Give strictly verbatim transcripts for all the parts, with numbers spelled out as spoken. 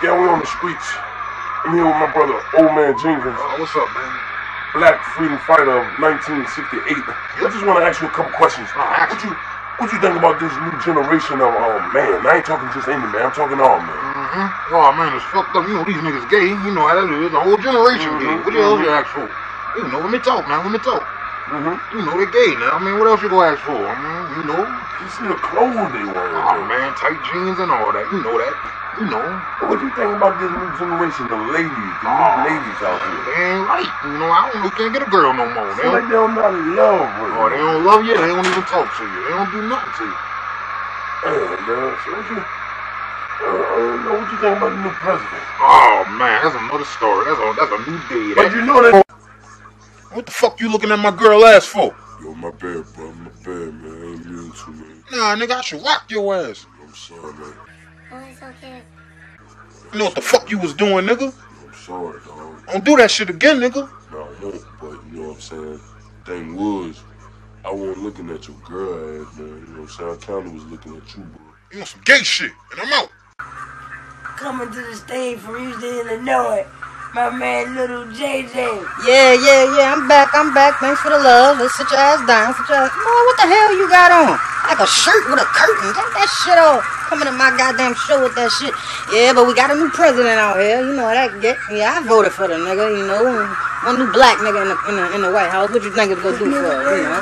Yeah, we on the streets. I'm here with my brother, Old Man Jenkins. Oh, what's up, man? Black freedom fighter of nineteen sixty-eight. I just want to ask you a couple questions. Oh, ask what you what you think about this new generation of oh man? I ain't talking just any man. I'm talking all man. Mm-hmm. Oh man, it's fucked up. You know these niggas gay. You know how that is. The whole generation Mm-hmm. gay. What the hell you ask for? You know, let me talk, man. Let me talk. Mm-hmm. You know they gay now. I mean, what else you gonna ask for? I mean, you know. You see the clothes they wear. Oh man, tight jeans and all that. You know that. You know. What do you think about this new generation of ladies, the new Oh, ladies out here? They ain't right. You know, I don't know. Can't get a girl no more. They Feel like don't, they don't not love with oh, they don't love you. They don't even talk to you. They don't do nothing to you. Man, man, so what you, uh, uh, what you think about the new president? Oh man, that's another story. That's a that's a new day. But That, you know that. what the fuck you looking at my girl ass for? Yo, my bad, bro. My bad, man. I ain't mean to, man. Nah, nigga, I should whack your ass. I'm sorry, man. Oh, it's okay. You know what the fuck you was doing, nigga? I'm sorry, dog. Don't do that shit again, nigga. No, I won't, but you know what I'm saying? Thing was, I wasn't looking at your girl ass, man. You know what I'm saying? I kinda was looking at you, bro. You want some gay shit, and I'm out. Coming to the stage from Houston, Illinois. My man, Little J J. Yeah, yeah, yeah, I'm back, I'm back. Thanks for the love. Let's sit your ass down. Sit your ass. Boy, what the hell you got on? Like a shirt with a curtain. Take that shit off. Coming to my goddamn show with that shit. Yeah, but we got a new president out here. You know how that get. Yeah, I voted for the nigga, you know. One new black nigga in the, in the, in the White House. What you think it's gonna do for us, you know?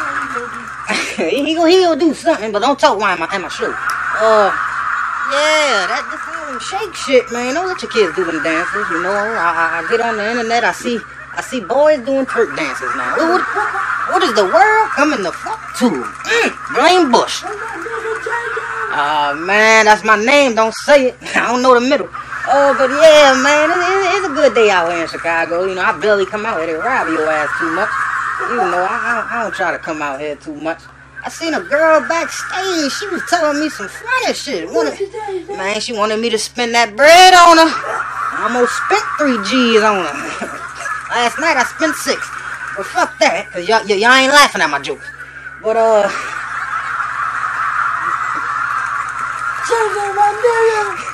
he, gonna, he gonna do something, but don't talk while I'm at my show. Uh, yeah, that this Harlem Shake shit, man. Don't let your kids do them dances, you know. I, I, I get on the internet, I see I see boys doing twerk dances now. What, what, what is the world coming the fuck to? Mm, blame Bush. Ah, uh, man, that's my name. Don't say it. I don't know the middle. Oh, but yeah, man, it, it, it's a good day out here in Chicago. You know, I barely come out here to rob your ass too much. You know, I, I, I don't try to come out here too much. I seen a girl backstage. She was telling me some funny shit. Wanted, man, she wanted me to spend that bread on her. I almost spent three G's on her. Last night I spent six. But fuck that, cause y'all y'all ain't laughing at my jokes. But uh, J J, my nigga.